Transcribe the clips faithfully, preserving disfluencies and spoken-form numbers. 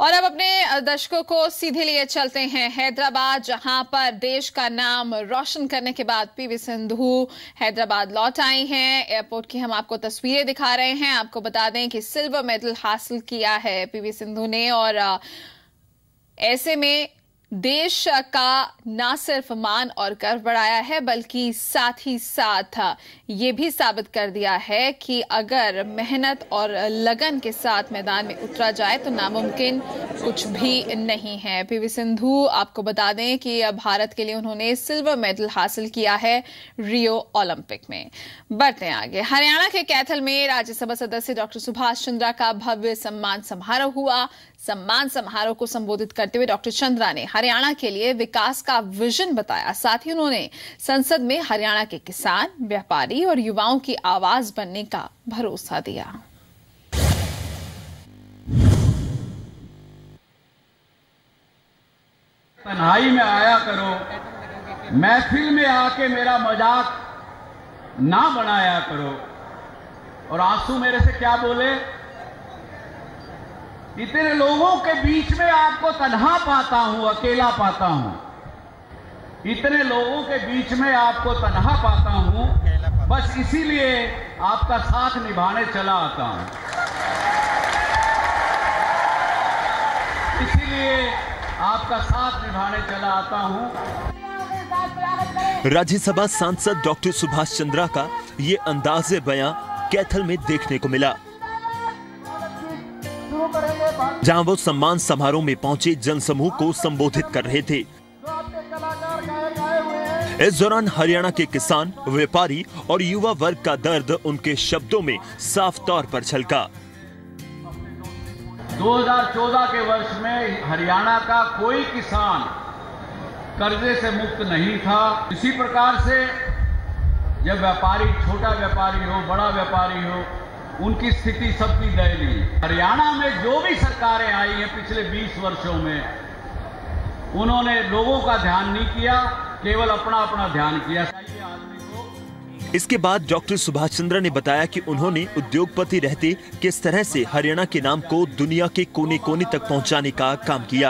और अब अपने दर्शकों को सीधे लिए चलते हैं हैदराबाद, जहां पर देश का नाम रोशन करने के बाद पीवी सिंधु हैदराबाद लौट आई हैं। एयरपोर्ट की हम आपको तस्वीरें दिखा रहे हैं। आपको बता दें कि सिल्वर मेडल हासिल किया है पीवी सिंधु ने, और ऐसे में देश का न सिर्फ मान और गर्व बढ़ाया है, बल्कि साथ ही साथ ये भी साबित कर दिया है कि अगर मेहनत और लगन के साथ मैदान में उतरा जाए तो नामुमकिन कुछ भी नहीं है। पीवी सिंधु, आपको बता दें कि भारत के लिए उन्होंने सिल्वर मेडल हासिल किया है रियो ओलंपिक में। बढ़ते आगे, हरियाणा के कैथल में राज्यसभा सदस्य डॉक्टर सुभाष चंद्रा का भव्य सम्मान समारोह हुआ। सम्मान समारोह को संबोधित करते हुए डॉक्टर चंद्रा ने हरियाणा के लिए विकास का विजन बताया। साथ ही उन्होंने संसद में हरियाणा के किसान, व्यापारी और युवाओं की आवाज बनने का भरोसा दिया। तन्हाई में आया करो, महफिल में आके मेरा मजाक ना बनाया करो। और आंसू मेरे से क्या बोले, इतने लोगों के बीच में आपको तन्हा पाता हूं, अकेला पाता हूं। इतने लोगों के बीच में आपको तन्हा पाता हूं, बस इसीलिए आपका साथ निभाने चला आता हूं। इसीलिए आपका साथ निभाने चला आता हूं। राज्यसभा सांसद डॉक्टर सुभाष चंद्रा का ये अंदाज़े बयां कैथल में देखने को मिला, जहां वो सम्मान समारोह में पहुंचे जनसमूह को संबोधित कर रहे थे। इस दौरान हरियाणा के किसान, व्यापारी और युवा वर्ग का दर्द उनके शब्दों में साफ तौर पर झलका। दो हज़ार चौदह के वर्ष में हरियाणा का कोई किसान कर्जे से मुक्त नहीं था। इसी प्रकार से जब व्यापारी, छोटा व्यापारी हो, बड़ा व्यापारी हो, उनकी स्थिति सबकी दयनीय। हरियाणा में जो भी सरकारें आई हैं पिछले बीस वर्षों में, उन्होंने लोगों का ध्यान नहीं किया, केवल अपना अपना ध्यान किया। इसके बाद डॉक्टर सुभाष चंद्रा ने बताया कि उन्होंने उद्योगपति रहते किस तरह से हरियाणा के नाम को दुनिया के कोने कोने तक पहुंचाने का काम किया।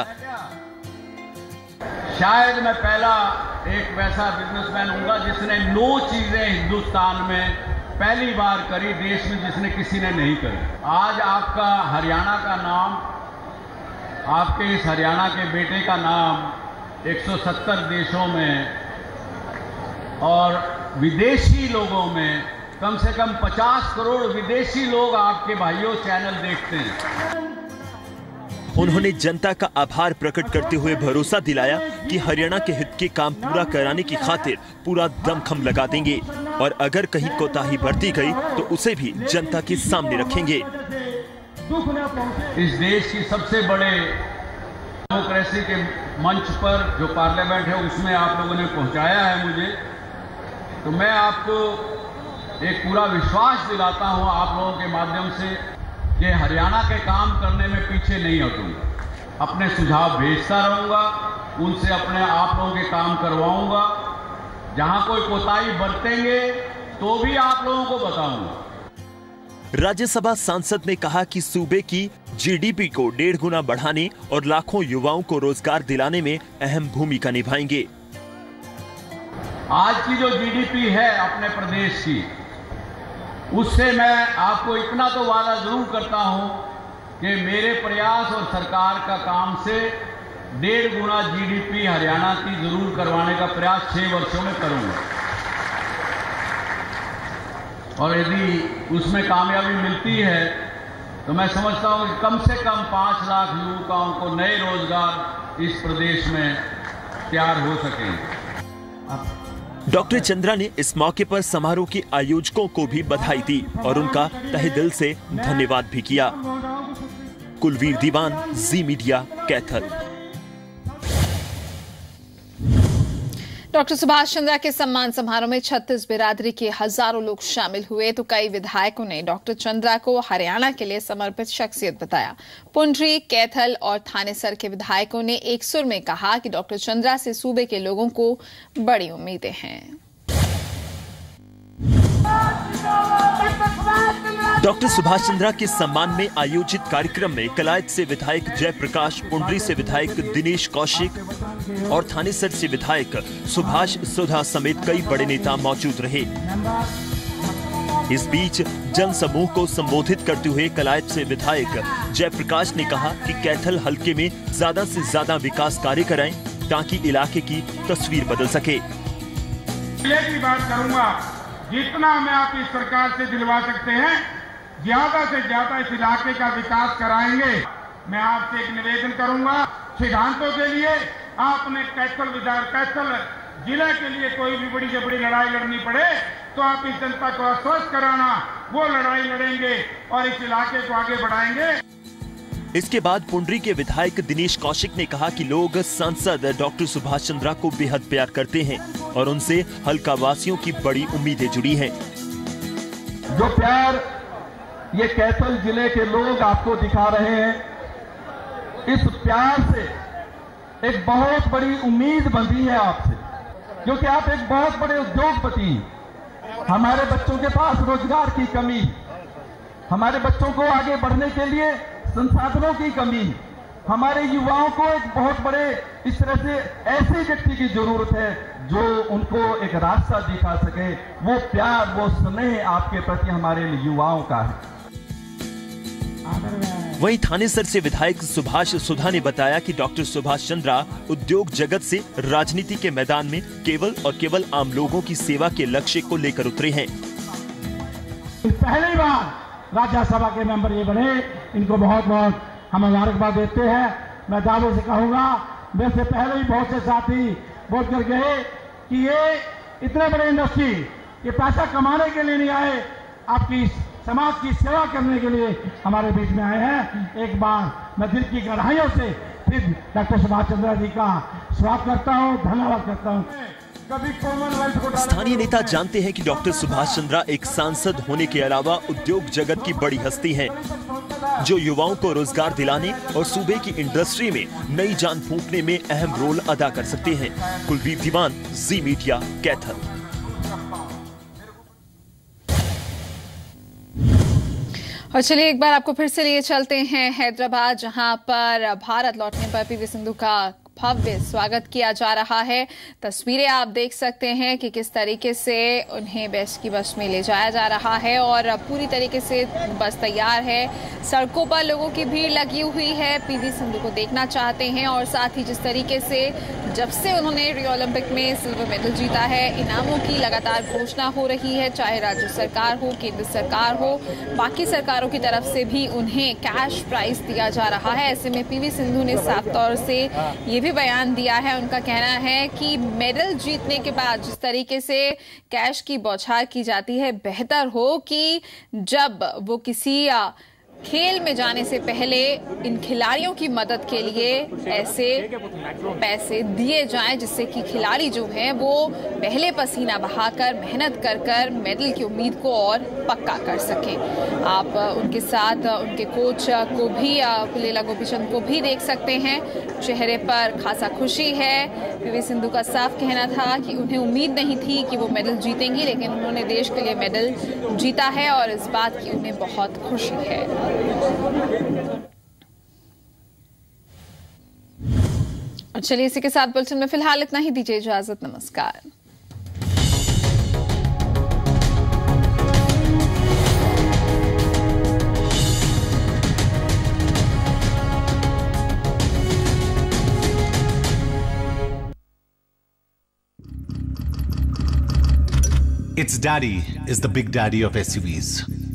शायद मैं पहला एक वैसा बिजनेसमैन हूंगा जिसने नौ चीजें हिंदुस्तान में पहली बार करी, देश में जिसने किसी ने नहीं करी। आज आपका हरियाणा का नाम, आपके इस हरियाणा के बेटे का नाम एक सौ सत्तर देशों में और विदेशी लोगों में, कम से कम पचास करोड़ विदेशी लोग आपके भाइयों चैनल देखते हैं। उन्होंने जनता का आभार प्रकट करते हुए भरोसा दिलाया कि हरियाणा के हित के काम पूरा कराने की खातिर पूरा दमखम लगा देंगे, और अगर कहीं कोताही बरती गई तो उसे भी जनता के सामने रखेंगे। इस देश की सबसे बड़े डेमोक्रेसी के मंच पर जो पार्लियामेंट है, उसमें आप लोगों ने पहुंचाया है मुझे, तो मैं आपको एक पूरा विश्वास दिलाता हूं आप लोगों के माध्यम से कि हरियाणा के काम करने में पीछे नहीं हटूंगा। अपने सुझाव भेजता रहूंगा, उनसे अपने आप लोगों के काम करवाऊंगा। जहां कोई कोताही बरतेंगे तो भी आप लोगों को बताऊंगा। राज्यसभा सांसद ने कहा कि सूबे की जीडीपी को डेढ़ गुना बढ़ाने और लाखों युवाओं को रोजगार दिलाने में अहम भूमिका निभाएंगे। आज की जो जीडीपी है अपने प्रदेश की, उससे मैं आपको इतना तो वादा जरूर करता हूं कि मेरे प्रयास और सरकार का काम से डेढ़ गुना जीडीपी हरियाणा की जरूर करवाने का प्रयास छह वर्षों में करूंगा। और यदि उसमें कामयाबी मिलती है तो मैं समझता हूं कि कम से कम पांच लाख युवकों को नए रोजगार इस प्रदेश में तैयार हो सकेंगे। डॉक्टर चंद्रा ने इस मौके पर समारोह के आयोजकों को भी बधाई दी और उनका तहे दिल से धन्यवाद भी किया। कुलवीर दीवान, जी मीडिया, कैथल। डॉक्टर सुभाष चंद्रा के सम्मान समारोह में छत्तीस बिरादरी के हजारों लोग शामिल हुए, तो कई विधायकों ने डॉक्टर चंद्रा को हरियाणा के लिए समर्पित शख्सियत बताया। पुंडरी, कैथल और थानेसर के विधायकों ने एक सुर में कहा कि डॉक्टर चंद्रा से सूबे के लोगों को बड़ी उम्मीदें हैं। डॉक्टर सुभाष चंद्रा के सम्मान में आयोजित कार्यक्रम में कलायत से विधायक जयप्रकाश, पुंडरी से विधायक दिनेश कौशिक और थानेसर से विधायक सुभाष सुधा समेत कई बड़े नेता मौजूद रहे। इस बीच जन समूह को संबोधित करते हुए कलायत से विधायक जयप्रकाश ने कहा कि कैथल हलके में ज्यादा से ज्यादा विकास कार्य कराएं ताकि इलाके की तस्वीर बदल सके। ये भी बात करूंगा, जितना मैं आप इस सरकार से दिलवा सकते हैं ज्यादा से ज्यादा इस इलाके का विकास कराएंगे। मैं आपसे एक निवेदन करूंगा, सिद्धांतों के लिए आपने कैथल विधायक कैथल जिले के लिए कोई भी बड़ी से बड़ी लड़ाई लड़नी पड़े तो आप इस जनता को आश्वस्त कराना, वो लड़ाई लड़ेंगे और इस इलाके को आगे बढ़ाएंगे। इसके बाद पुंडरी के विधायक दिनेश कौशिक ने कहा कि लोग सांसद डॉक्टर सुभाष चंद्रा को बेहद प्यार करते हैं और उनसे हल्का वासियों की बड़ी उम्मीदें जुड़ी हैं। जो प्यार ये कैथल जिले के लोग आपको दिखा रहे हैं, इस प्यार से एक बहुत बड़ी उम्मीद बंधी है आपसे, क्योंकि आप एक बहुत बड़े उद्योगपति हैं। हमारे बच्चों के पास रोजगार की कमी, हमारे बच्चों को आगे बढ़ने के लिए संसाधनों की कमी, हमारे युवाओं को एक बहुत बड़े इस तरह से ऐसे व्यक्ति की जरूरत है जो उनको एक रास्ता दिखा सके। वो प्यार, वो स्नेह आपके प्रति हमारे युवाओं का है। वहीं थानेसर से विधायक सुभाष सुधा ने बताया कि डॉक्टर सुभाष चंद्रा उद्योग जगत से राजनीति के मैदान में केवल और केवल आम लोगों की सेवा के लक्ष्य को लेकर उतरे हैं। पहली बार राज्यसभा के मेंबर ये बने, इनको बहुत बहुत हम मुबारकबाद देते हैं। मैं दावे से कहूंगा, वैसे पहले ही बहुत से साथी बोल कर गए कि ये इतने बड़े इंडस्ट्री ये पैसा कमाने के लिए नहीं आए, आपकी समाज की सेवा करने के लिए हमारे बीच में आए हैं। एक बार मैं दिल की गहराइयों से फिर डॉक्टर सुभाष चंद्रा जी का स्वागत करता हूँ, धन्यवाद करता हूँ। कभी कॉमनवेल्थ को स्थानीय नेता जानते हैं कि डॉक्टर सुभाष चंद्रा एक सांसद होने के अलावा उद्योग जगत की बड़ी हस्ती हैं, जो युवाओं को रोजगार दिलाने और सूबे की इंडस्ट्री में नई जान फूंकने में अहम रोल अदा कर सकते हैं। कुलदीप दीवान, जी मीडिया, कैथल। और चलिए एक बार आपको फिर से लिए चलते हैं हैदराबाद, जहां पर भारत लौटने पर पीवी सिंधु का भव्य स्वागत किया जा रहा है। तस्वीरें आप देख सकते हैं कि किस तरीके से उन्हें बेस्ट की बस में ले जाया जा रहा है और पूरी तरीके से बस तैयार है। सड़कों पर लोगों की भीड़ लगी हुई है, पीवी सिंधु को देखना चाहते हैं। और साथ ही जिस तरीके से जब से उन्होंने रियो ओलंपिक में सिल्वर मेडल जीता है, इनामों की लगातार घोषणा हो रही है, चाहे राज्य सरकार हो, केंद्र सरकार हो, बाकी सरकारों की तरफ से भी उन्हें कैश प्राइज दिया जा रहा है। ऐसे में पीवी सिंधु ने साफ तौर से ये भी बयान दिया है। उनका कहना है कि मेडल जीतने के बाद जिस तरीके से कैश की बौछार की जाती है, बेहतर हो कि जब वो किसी खेल में जाने से पहले इन खिलाड़ियों की मदद के लिए ऐसे पैसे दिए जाएं, जिससे कि खिलाड़ी जो हैं वो पहले पसीना बहाकर मेहनत कर कर मेडल की उम्मीद को और पक्का कर सकें। आप उनके साथ उनके कोच को भी, पुलेला गोपीचंद को भी देख सकते हैं, चेहरे पर खासा खुशी है। पीवी सिंधु का साफ कहना था कि उन्हें उम्मीद नहीं थी कि वो मेडल जीतेंगी, लेकिन उन्होंने देश के लिए मेडल जीता है और इस बात की उन्हें बहुत खुशी है। और चलिए इसी के साथ बुलेटिन में फिलहाल इतना ही, दीजिए इजाजत, नमस्कार। Its daddy is the big daddy of S U Vs.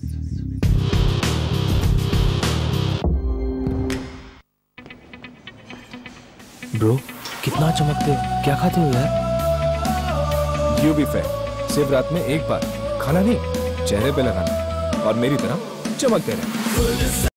Bro, कितना चमकते, क्या खाते हो यार? यू बी फेयर, सिर्फ रात में एक बार खाना नहीं, चेहरे पे लगाना और मेरी तरह चमकते रहे।